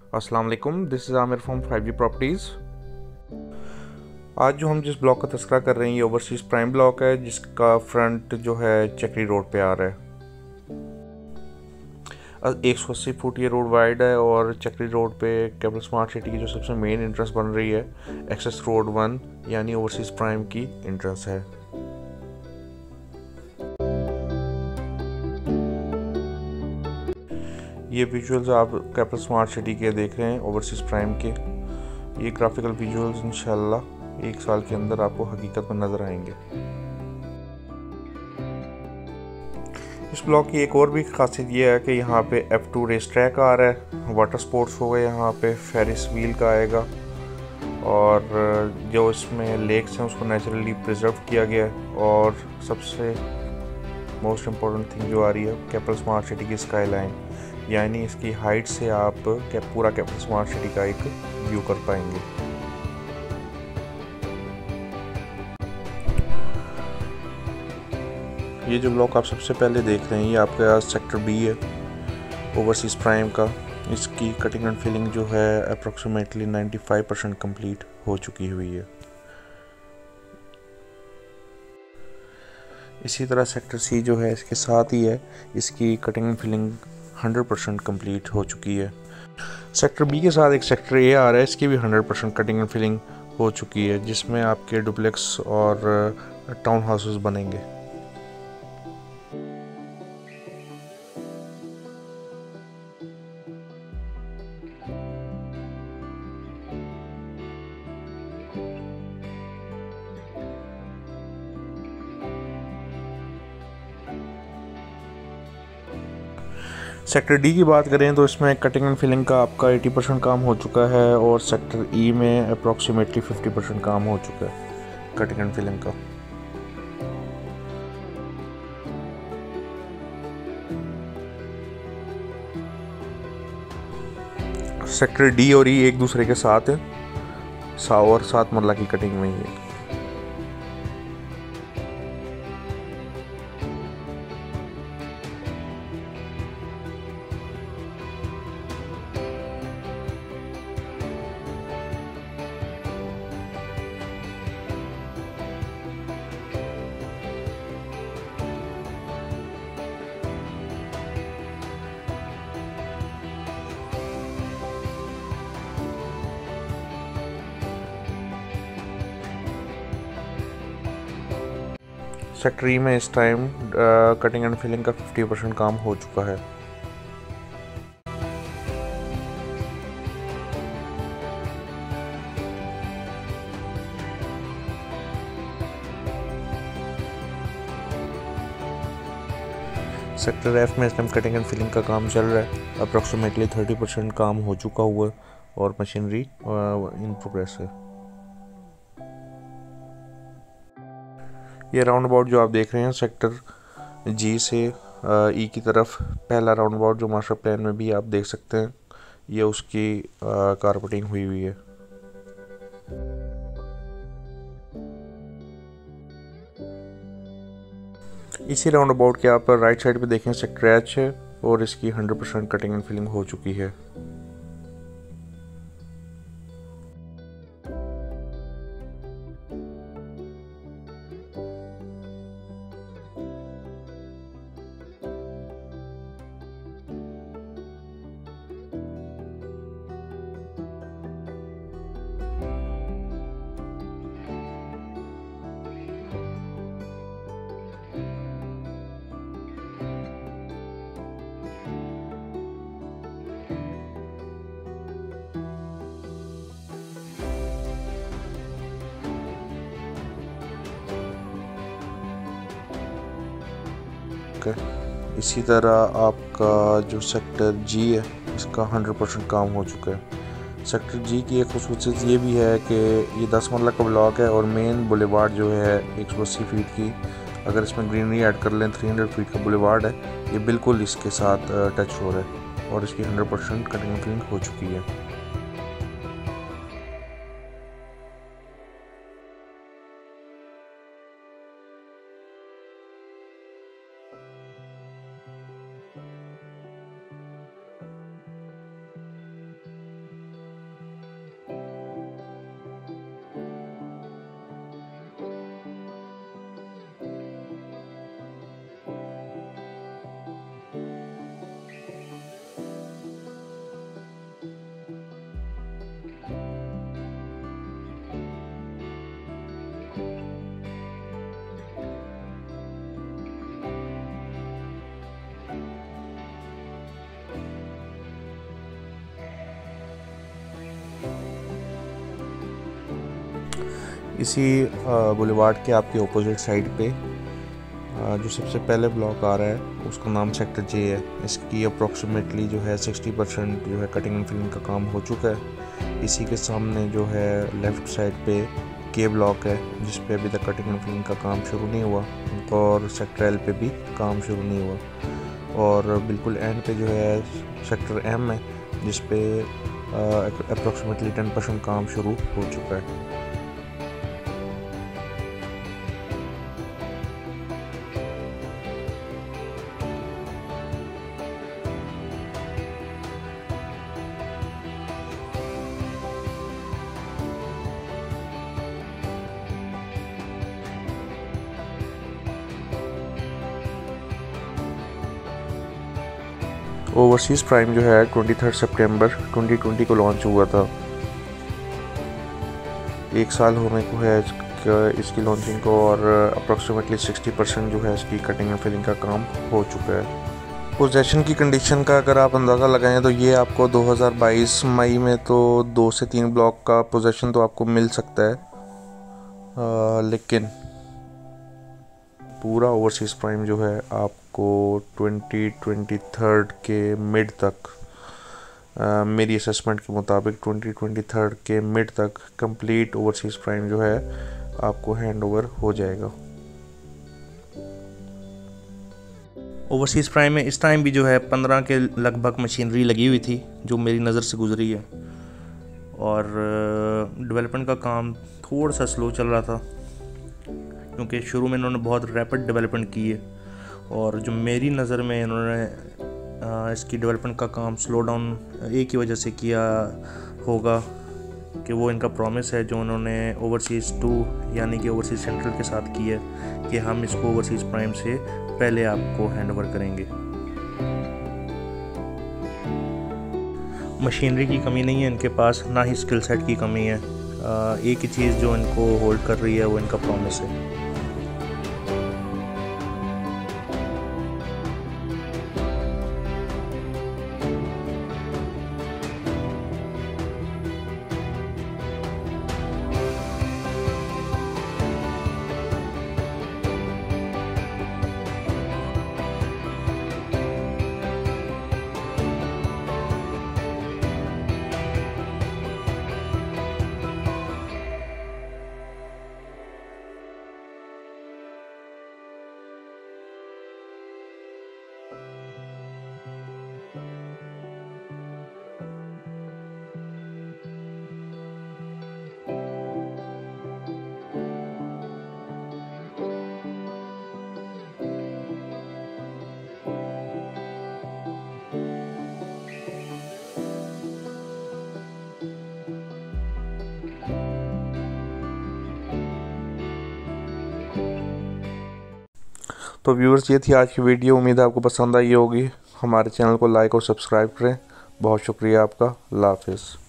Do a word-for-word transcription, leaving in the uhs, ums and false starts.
अस्सलाम वालेकुम, this is Aamir from five G properties. आज जो हम जिस ब्लॉक का तस्करा कर रहे हैं ये ओवरसीज़ प्राइम ब्लॉक है, जिसका फ्रंट जो है चक्री रोड पे आ रहा है। एक सौ अस्सी फुट ये रोड वाइड है और चक्री रोड पे कैपिटल स्मार्ट सिटी की जो सबसे मेन एंट्रेंस बन रही है एक्सेस रोड वन यानी ओवरसीज़ प्राइम की एंट्रेंस है। ये विजुअल्स आप कैपिटल स्मार्ट सिटी के देख रहे हैं ओवरसीज़ प्राइम के। ये ग्राफिकल विजुअल्स इंशाल्लाह एक साल के अंदर आपको हकीकत में नज़र आएंगे। इस ब्लॉक की एक और भी खासियत ये है कि यहाँ पे एफ टू रेस ट्रैक आ रहा है, वाटर स्पोर्ट्स हो गए, यहाँ पे फेरिस व्हील का आएगा और जो इसमें लेक्स हैं उसको नेचुरली प्रिजर्व किया गया है। और सबसे मोस्ट इम्पॉर्टेंट थिंग जो आ रही है कैपिटल स्मार्ट सिटी की स्काई लाइन, यानी इसकी हाइट से आप कैप पूरा कैपिटल स्मार्ट सिटी का एक व्यू कर पाएंगे। ये जो ब्लॉक आप सबसे पहले देख रहे हैं ये आपका सेक्टर बी है ओवरसीज़ प्राइम का। इसकी कटिंग एंड फिलिंग जो है अप्रोक्सीमेटली पचानवे परसेंट कंप्लीट हो चुकी हुई है। इसी तरह सेक्टर सी जो है इसके साथ ही है, इसकी cutting and filling hundred percent complete हो चुकी है। सेक्टर बी के साथ एक सेक्टर ए आ रहा है, इसकी भी hundred percent cutting and filling हो चुकी है, जिसमें आपके डुप्लेक्स और टाउन हाउसेस बनेंगे। सेक्टर डी की बात करें तो इसमें कटिंग एंड फिलिंग का आपका अस्सी परसेंट काम हो चुका है और सेक्टर ई में अप्रॉक्सीमेटली पचास परसेंट काम हो चुका है कटिंग एंड फिलिंग का। सेक्टर डी और ई एक दूसरे के साथ है, सौ और सात मरला की कटिंग में ही है। सेक्टर ई में इस टाइम कटिंग एंड फिलिंग का पचास परसेंट काम हो चुका है। सेक्टर एफ में इस टाइम कटिंग एंड फिलिंग का काम चल रहा है, अप्रॉक्सीमेटली तीस परसेंट काम हो चुका हुआ है और मशीनरी इन प्रोग्रेस है। ये राउंड अबाउट जो आप देख रहे हैं सेक्टर जी से ई की तरफ पहला राउंड अबाउट जो मास्टर प्लान में भी आप देख सकते हैं, ये उसकी कारपेटिंग हुई हुई है। इसी राउंड अबाउट के आप राइट साइड पे देखें सेक्टर एच है और इसकी hundred percent cutting and filling हो चुकी है। इसी तरह आपका जो सेक्टर जी है इसका हंड्रेड परसेंट काम हो चुका है। सेक्टर जी की एक खूबसूरती ये भी है कि ये दस मरला का ब्लॉक है और मेन बुलेवार्ड जो है एक सौ अस्सी फीट की, अगर इसमें ग्रीनरी ऐड कर लें तीन सौ फीट का बुलेवार्ड है, ये बिल्कुल इसके साथ टच हो रहा है और इसकी हंड्रेड परसेंट कटिंग फिलिंग हो चुकी है। इसी बुलेवार्ड के आपके ऑपोजिट साइड पे जो सबसे पहले ब्लॉक आ रहा है उसका नाम सेक्टर जे है। इसकी अप्रॉक्सीमेटली जो है सिक्सटी परसेंट जो है कटिंग एंड फिलिंग का काम हो चुका है। इसी के सामने जो है लेफ़्ट साइड पे के ब्लॉक है जिस पे अभी तक कटिंग एंड फिलिंग का काम शुरू नहीं हुआ, और सेक्टर एल पे भी काम शुरू नहीं हुआ। और बिल्कुल एंड पे जो है सेक्टर एम है जिस पे अप्रॉक्सीमेटली टेन परसेंट काम शुरू हो चुका है। ओवरसीज़ प्राइम जो है तेईस सितंबर ट्वेंटी ट्वेंटी को लॉन्च हुआ था। एक साल होने को है इसकी लॉन्चिंग को, और अप्रॉक्सीमेटली साठ परसेंट जो है इसकी कटिंग एंड फिलिंग का काम हो चुका है। पोजेशन की कंडीशन का अगर आप अंदाज़ा लगाएं तो ये आपको दो हज़ार बाईस मई में तो दो से तीन ब्लॉक का पोजेशन तो आपको मिल सकता है, आ, लेकिन पूरा ओवरसीज़ प्राइम जो है आपको ट्वेंटी ट्वेंटी थर्ड के मिड तक, आ, मेरी असेसमेंट के मुताबिक ट्वेंटी ट्वेंटी थर्ड के मिड तक कंप्लीट ओवरसीज़ प्राइम जो है आपको हैंड ओवर हो जाएगा। ओवरसीज़ प्राइम में इस टाइम भी जो है पंद्रह के लगभग मशीनरी लगी हुई थी जो मेरी नज़र से गुजरी है, और डेवलपमेंट का काम थोड़ा सा स्लो चल रहा था क्योंकि शुरू में इन्होंने बहुत रैपिड डेवलपमेंट की है, और जो मेरी नज़र में इन्होंने इसकी डेवलपमेंट का काम स्लो डाउन एक ही वजह से किया होगा कि वो इनका प्रॉमिस है जो उन्होंने ओवरसीज़ टू यानी कि ओवरसीज़ सेंट्रल के साथ की है कि हम इसको ओवरसीज़ प्राइम से पहले आपको हैंड ओवर करेंगे। मशीनरी की कमी नहीं है इनके पास, ना ही स्किल सेट की कमी है। एक ही चीज़ जो इनको होल्ड कर रही है वो इनका प्रॉमिस है। तो व्यूअर्स, ये थी आज की वीडियो। उम्मीद है आपको पसंद आई होगी। हमारे चैनल को लाइक और सब्सक्राइब करें। बहुत शुक्रिया आपका। अल्लाह हाफ़िज़।